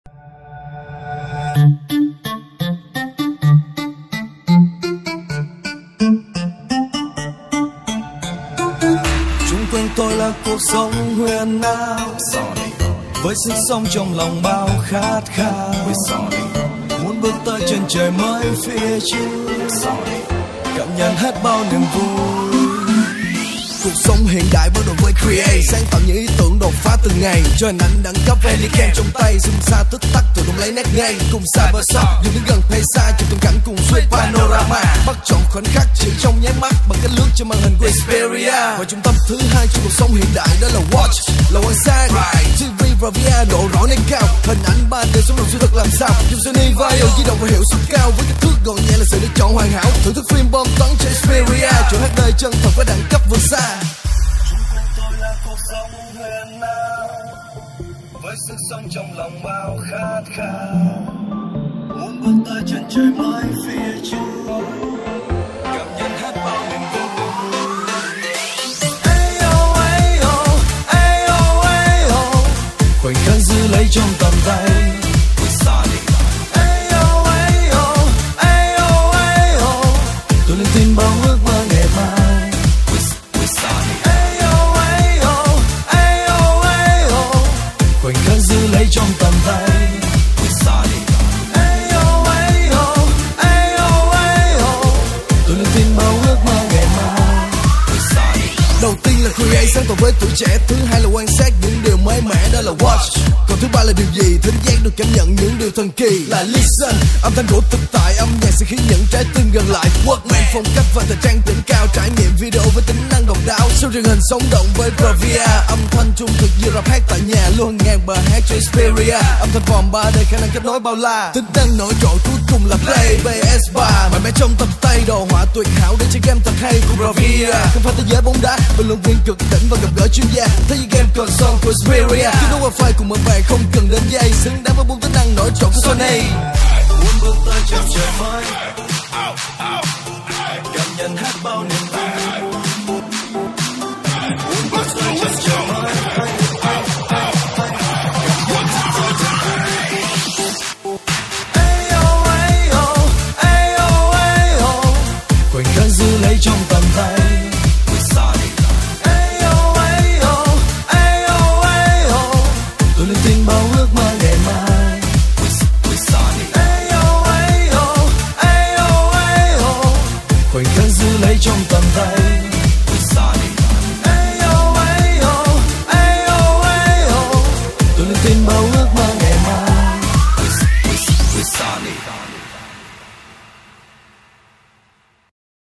Chung quanh tôi là cuộc sống huyền ảo, với sức sống trong lòng bao khát khao, muốn bước tới chân trời mới phía trước, cảm nhận hết bao niềm vui. Cuộc sống hiện đại bắt đầu với create, sáng tạo những ý tưởng đột phá từng ngày, cho hình ảnh đẳng cấp Helican trong tay, zoom xa tích tắc tự động lấy nét ngay. Cùng Cybersoft dù đến gần hay xa, chụp từng cảnh cùng suy panorama, bắt chọn khoảnh khắc chỉ trong nháy mắt bằng cách lướt trên màn hình của Xperia. Và trung tâm thứ hai trong cuộc sống hiện đại đó là watch, là quan sát. TV và VR độ rõ nét cao, hình ảnh 3D sống động siêu thật làm sao. Dùng Sony Vaio di động và hiệu suất cao, với kích thước gọn nhẹ là sự lựa chọn hoàn hảo. Thưởng thức phim bom tấn trên Xperia, chuỗi HD chân thật với đẳng cấp vượt xa. Cuộc sống huyền ảo, với sức sống trong lòng bao khát khao, muốn bước tới chân trời mới phía trước, cảm nhận hết bao niềm vui. Ayo, ayo, ayo, ayo, khoảnh khắc giữ lấy trong tầm tay. Ayo, ayo, ayo, ayo, tôi lên tin bao ước mơ ngày mai. Khoảnh khắc giữ lấy trong tầm tay. Ayo, ayo, ayo, ayo, tôi luôn tin bao ước mơ ngày mai. Đầu tiên là create, sáng tạo với tuổi trẻ. Thứ hai là quan sát những điều mới mẻ, đó là watch. Còn thứ ba là điều gì? Thính giác được cảm nhận những điều thần kỳ, là listen. Âm thanh của thực tại, âm nhạc sẽ khiến những trái tim gần lại. Workman phong cách và thời trang đỉnh cao, trải nghiệm video với tính năng độc đáo. Show truyền hình sống động với Bravia, âm thanh trung thực như rap hát tại nhà, luôn ngàn bài hát cho Xperia. Âm thanh vòm 3D khả năng kết nối bao la, tính năng nổi trội cuối cùng là Play PS3. Mạnh mẽ trong tầm tay, đồ họa tuyệt hảo để chơi game thật hay của Bravia. Không phải thế giới bóng đá, bình luận viên cực đỉnh và gặp gỡ chuyên gia. Thế giới game console của Xperia, kết nối wifi cùng mọi bài không cần đến dây, xứng đáng với 4 tính năng nổi trội của Sony. Muốn bước tới chân trời mới, cảm nhận hết bao niềm